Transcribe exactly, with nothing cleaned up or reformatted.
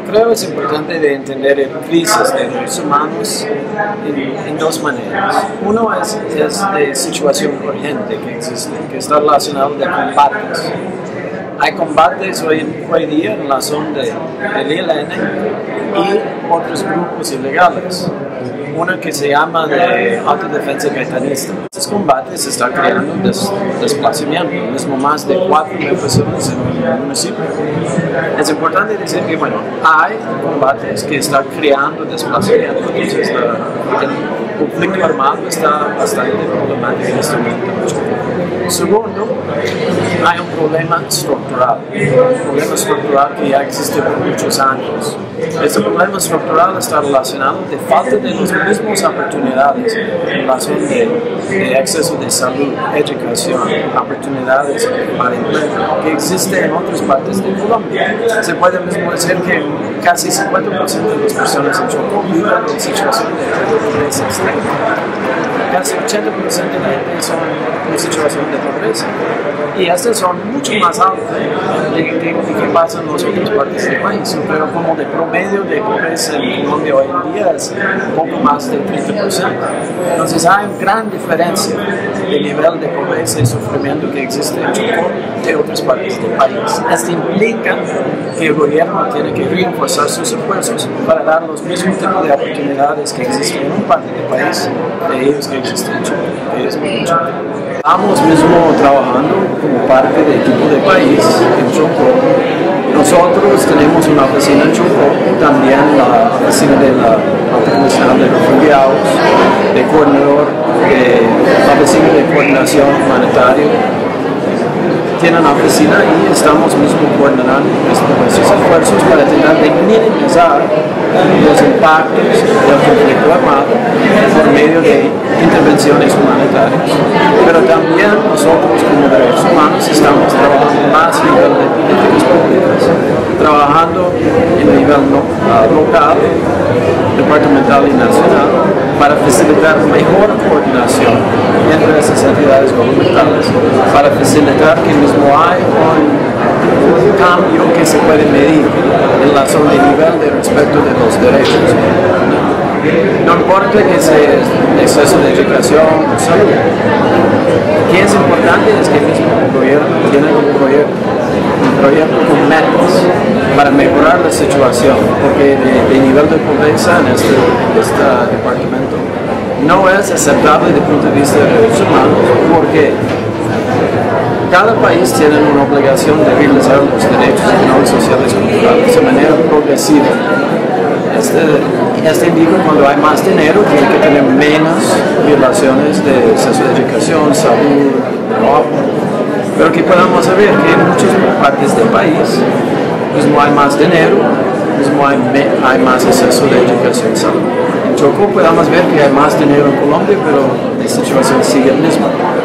creo que es importante de entender el crisis de derechos humanos en, en dos maneras. Uno es, es de situación urgente que existe, que está relacionado de combates. Hay combates hoy, hoy día en la zona de, del I L N y otros grupos ilegales. Uno que se llama de autodefensa gaitanista. Estos combates están creando des, desplazamiento, mismo más de cuatro mil personas en el municipio. Es importante decir que, bueno, hay combates que están creando desplazamiento, entonces la, el conflicto armado está bastante problemático en este momento. Segundo, hay un problema estructural, un problema estructural que ya existe por muchos años. Este problema estructural está relacionado de falta de las mismas oportunidades en relación de, de acceso de salud, educación, oportunidades para empleo que existe en otras partes de Colombia. Se puede mismo decir que casi cincuenta por ciento de las personas en Chocó viven en situación de pobreza extrema. Casi ochenta por ciento de la gente son en situación de pobreza. Y estas son mucho más altas de, de, de, de que pasa en las otras partes del país. Pero como de promedio de pobreza en Colombia hoy en día es un poco más del treinta por ciento. Entonces hay una gran diferencia de nivel de pobreza y sufrimiento que existe en Chocó de otras partes del país. Esto implica que el gobierno tiene que reforzar sus esfuerzos para dar los mismos tipos de oportunidades que existen en un parte del país de ellos que existen en Chocó. Estamos mismo trabajando como parte del equipo de país en Chocó. Nosotros tenemos una oficina en Chocó, también la oficina de la Alta Comisionada de Refugiados, de coordinador, de la oficina de coordinación humanitaria. Tienen una oficina y estamos mismo coordinando nuestros esfuerzos para tratar de minimizar los impactos del conflicto armado por medio de intervenciones humanitarias. Pero también nosotros como derechos humanos estamos trabajando más a nivel de políticas públicas, trabajando en nivel no, uh, local, departamental y nacional para facilitar mejor coordinación entre esas entidades gubernamentales, para facilitar que mismo hay un cambio que se puede medir en la zona de nivel de respeto de los derechos. No importa que sea exceso de educación o salud. Lo que es importante es que el mismo gobierno tiene un proyecto, un proyecto con metas para mejorar la situación, porque el nivel de pobreza en este, este departamento no es aceptable desde el punto de vista de derechos humanos, porque cada país tiene una obligación de realizar los derechos económicos, sociales y culturales de manera progresiva. Este, este indica cuando hay más dinero tiene que tener menos violaciones de acceso a educación, salud, trabajo. Pero que podamos saber que en muchas partes del país mismo hay más dinero, mismo hay, hay más acceso a educación y salud. En Chocó podemos ver que hay más dinero en Colombia, pero la situación sigue la misma.